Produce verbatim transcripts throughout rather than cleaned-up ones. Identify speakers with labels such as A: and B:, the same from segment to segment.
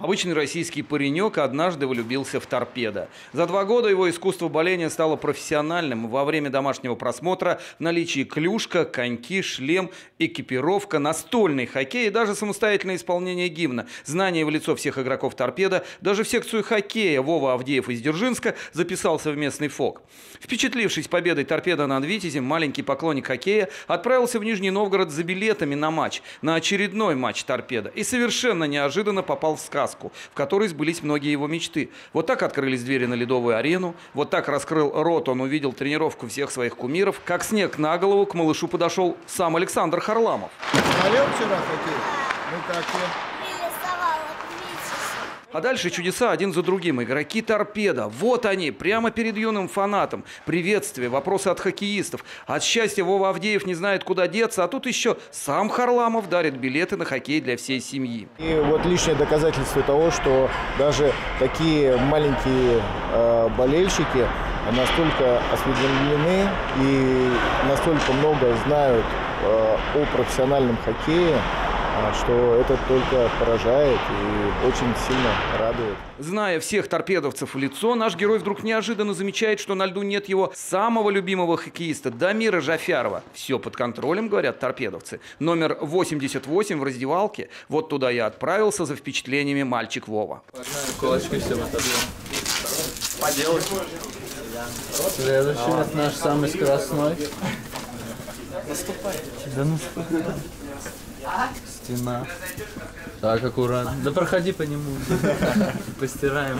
A: Обычный российский паренек однажды влюбился в торпедо. За два года его искусство боления стало профессиональным. Во время домашнего просмотра в наличии клюшка, коньки, шлем, экипировка, настольный хоккей и даже самостоятельное исполнение гимна. Знание в лицо всех игроков торпедо, даже в секцию хоккея Вова Авдеев из Дзержинска записался в местный ФОК. Впечатлившись победой торпедо над Витязем, маленький поклонник хоккея отправился в Нижний Новгород за билетами на матч, на очередной матч торпедо. И совершенно неожиданно попал в сказку, в которой сбылись многие его мечты. Вот так открылись двери на ледовую арену, вот так раскрыл рот, он увидел тренировку всех своих кумиров. Как снег на голову к малышу подошел сам Александр Харламов.
B: Смотрел вчера хоккей? Ну как тебе?
A: А дальше чудеса один за другим. Игроки торпедо. Вот они, прямо перед юным фанатом. Приветствия, вопросы от хоккеистов. От счастья Вова Авдеев не знает, куда деться. А тут еще сам Харламов дарит билеты на хоккей для всей семьи.
B: И вот лишнее доказательство того, что даже такие маленькие э, болельщики настолько осведомлены и настолько много знают э, о профессиональном хоккее, что это только поражает и очень сильно радует.
A: Зная всех торпедовцев в лицо, наш герой вдруг неожиданно замечает, что на льду нет его самого любимого хоккеиста Дамира Джафярова. Все под контролем, говорят торпедовцы. Номер восемьдесят восемь в раздевалке. Вот туда я отправился за впечатлениями мальчик Вова.
C: Кулачки все отобьем. Поделать. Следующий, это наш самый скоростной. Наступай. Да наступай. Стена. Так, аккуратно. Да проходи по нему. Постираем.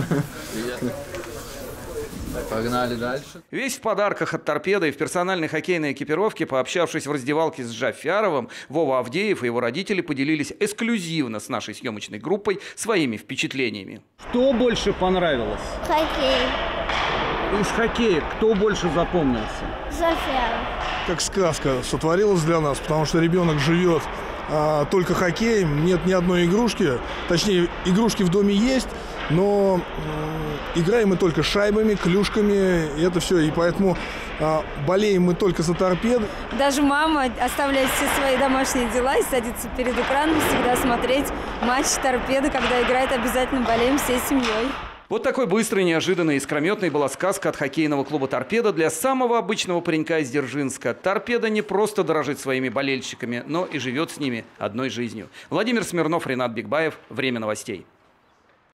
C: Погнали дальше.
A: Весь в подарках от торпедо и в персональной хоккейной экипировке, пообщавшись в раздевалке с Джафяровым, Вова Авдеев и его родители поделились эксклюзивно с нашей съемочной группой своими впечатлениями.
D: Что больше понравилось?
E: Хоккей.
D: Из хоккея кто больше запомнился?
E: Джафяров.
F: Как сказка сотворилась для нас, потому что ребенок живет а, только хоккеем, нет ни одной игрушки, точнее игрушки в доме есть, но э, играем мы только шайбами, клюшками, и это все, и поэтому э, болеем мы только за торпед.
G: Даже мама оставляет все свои домашние дела и садится перед экраном всегда смотреть матч торпеды, когда играет, обязательно болеем всей семьей.
A: Вот такой быстрой, неожиданной и искрометной была сказка от хоккейного клуба «Торпедо» для самого обычного паренька из Дзержинска. «Торпедо» не просто дорожит своими болельщиками, но и живет с ними одной жизнью. Владимир Смирнов, Ренат Бигбаев. Время новостей.